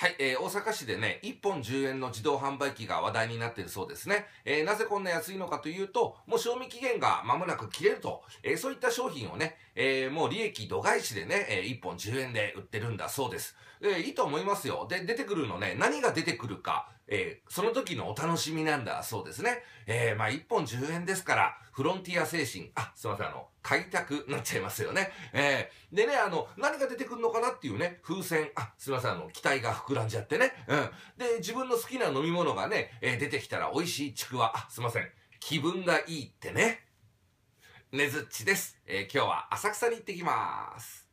はい、大阪市でね、1本10円の自動販売機が話題になっているそうですね。なぜこんな安いのかというと、もう賞味期限が間もなく切れると、そういった商品をね、もう利益度外視でね、1本10円で売ってるんだそうです。いいと思いますよ。で、出てくるのね、何が出てくるか、その時のお楽しみなんだそうですね。まあ、1本10円ですから、フロンティア精神、すいません、買いたくなっちゃいますよね。でね、何が出てくるのかなっていうね、風船、すいません、期待が膨らんじゃってね。で、自分の好きな飲み物がね、出てきたら美味しいちくわ、すいません、気分がいいってね。ねずっちです。今日は浅草に行ってきます。